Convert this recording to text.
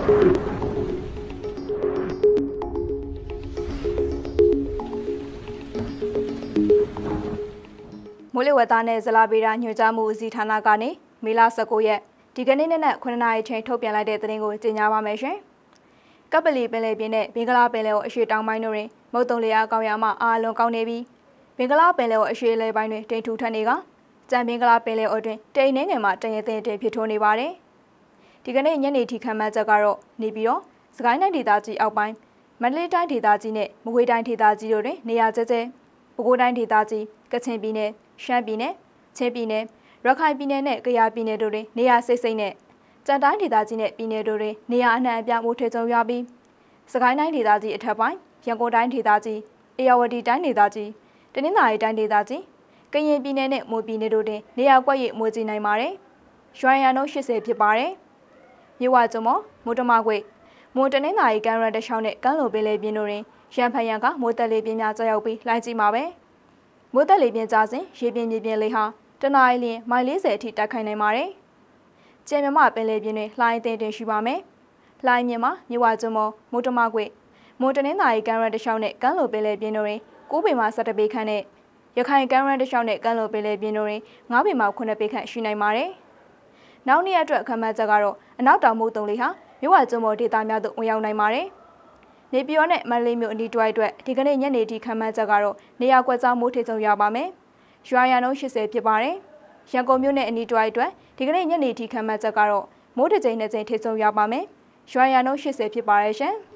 မိုးလေဝသနဲ့ဇလဗေဒညွှန်ကြားမှုဦးစီးဌာနကနေမေလ19ရက်ဒီကနေ့နဲ့9နာရီချိန်ထုတ်ပြန်လိုက်တဲ့သတင်းကိုကြေညာပါမယ်ရှင်။ကပလီပင်လယ်ပြင်နဲ့ဘင်္ဂလားပင်လယ်ကိုအရှေ့တောင်ပိုင်းတို့တွင်မုတ်တုံလေအားကောင်းရမှအားလုံးကောင်းနေပြီးဘင်္ဂလားပင်လယ်ကိုအရှေ့လေပိုင်းတွင်တိမ်ထူထပ်နေကကြံဘင်္ဂလားပင်လယ်အတွင်းတိမ်နှင်းငယ်မှတရင်တင်ဖြစ်ထိုးနေပါတယ်။ဒီကနေ့ညနေထိခန့်မှန်းချက်ကတော့နေပြီးတော့စကိုင်းတိုင်းဒေသကြီးအောက်ပိုင်းမန္တလေးတိုင်းဒေသကြီးနဲ့မကွေးတိုင်းဒေသကြီးတို့တွင်နေရာကျကျပဲခူးတိုင်းဒေသကြီးကချင်ပြည်နယ်ရှမ်းပြည်နယ်ချင်းပြည်နယ်ရခိုင်ပြည်နယ်နဲ့ကယားပြည်နယ်တို့တွင်နေရာစိတ်နဲ့ကြံတိုင်းဒေသကြီးနဲ့ပြည်နယ်တို့တွင်နေရာအနှံ့အပြားမိုးထကြုံရပြီးစကိုင်းတိုင်းဒေသကြီးအထက်ပိုင်းရန်ကုန်တိုင်းဒေသကြီးအေရဝတီတိုင်းဒေသကြီးတနင်္သာရီတိုင်းဒေသကြီးကရင်ပြည်နယ်နဲ့မွန်ပြည်နယ်တို့တွင်နေရာကွက်ရိပ်မိုးကြီးနိုင်ပါတယ်။ရွှေရံနှုန်း80ဖြစ်ပါတယ်။မြဝကျုံမောမိုးတမကွေမွန်တနင်္သာရီကမ်းရန်တချောင်းနဲ့ကမ်းလိုပင်လေပြင်းတို့တွင်ရန်ဖန်ရန်ကမိုးတက်လေပြင်းများကြောက်ပြီးလှိုင်းကြီးမှာပဲ။မိုးတက်လေပြင်းကြစဉ်ရေပြင်းမြေပြင်းလေဟာတနအီလမိုင်40အထိတိုက်ခိုက်နိုင်ပါတယ်။ကျဲမြမပင်လေပြင်းတွင်လှိုင်းတင်ရှိပါမယ်။လှိုင်းမြမမြဝကျုံမောမိုးတမကွေမွန်တနင်္သာရီကမ်းရန်တချောင်းနဲ့ကမ်းလိုပင်လေပြင်းတို့တွင်9ပေမှ17ပေခန့်နဲ့ရခိုင်ကမ်းရန်တချောင်းနဲ့ကမ်းလိုပင်လေပြင်းတို့တွင်9ပေမှ9ပေခန့်ရှိနိုင်ပါတယ်။နောက်နေ့အတွက်ခန့်မှန်းချက်ကတော့အနောက်တောင်မုတ်တုံလေဟာမြဝကျုံမောဒေသများသို့ဝင်ရောက်နိုင်ပါတယ်။နေပြည်တော်နဲ့မန္တလေးမြို့အနီးတွိုက်အတွက်ဒီကနေ့ညနေထိခန့်မှန်းချက်ကတော့နေရာကွက်ကြားမိုးထကြုံရပါမယ်။ရွာရံနှုန်း80ဖြစ်ပါတယ်။ရန်ကုန်မြို့နဲ့အနီးတွိုက်အတွက်ဒီကနေ့ညနေထိခန့်မှန်းချက်ကတော့မိုးတစ်ကြိမ်2ကြိမ်ထကြုံရပါမယ်။ရွာရံနှုန်း80ဖြစ်ပါတယ်ရှင်။